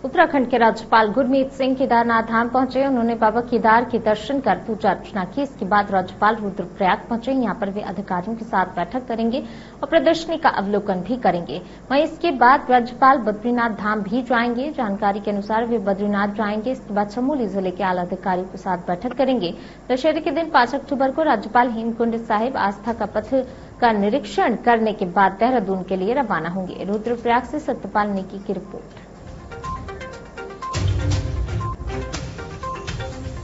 उत्तराखंड के राज्यपाल गुरमीत सिंह केदारनाथ धाम पहुंचे। उन्होंने बाबा केदार के दर्शन कर पूजा अर्चना की। इसके बाद राज्यपाल रुद्रप्रयाग पहुंचे। यहां पर वे अधिकारियों के साथ बैठक करेंगे और प्रदर्शनी का अवलोकन भी करेंगे। वहीं इसके बाद राज्यपाल बद्रीनाथ धाम भी जाएंगे। जानकारी के अनुसार वे बद्रीनाथ जाएंगे। इसके बाद चमोली जिले के आला अधिकारियों के साथ बैठक करेंगे। दशहरे के दिन 5 अक्टूबर को राज्यपाल हेमकुंड साहिब आस्था का पथ का निरीक्षण करने के बाद देहरादून के लिए रवाना होंगे। रुद्रप्रयाग से सत्यपाल नेगी की रिपोर्ट।